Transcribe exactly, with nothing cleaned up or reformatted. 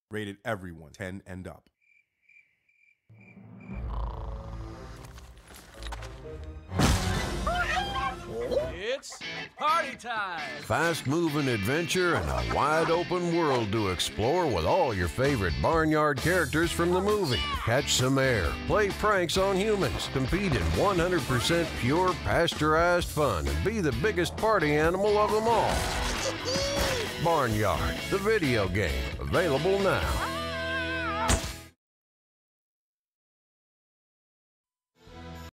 Rated everyone ten and up. It's party time! Fast-moving adventure and a wide-open world to explore with all your favorite Barnyard characters from the movie. Catch some air, play pranks on humans, compete in one hundred percent pure pasteurized fun, and be the biggest party animal of them all. Barnyard, the video game, available now.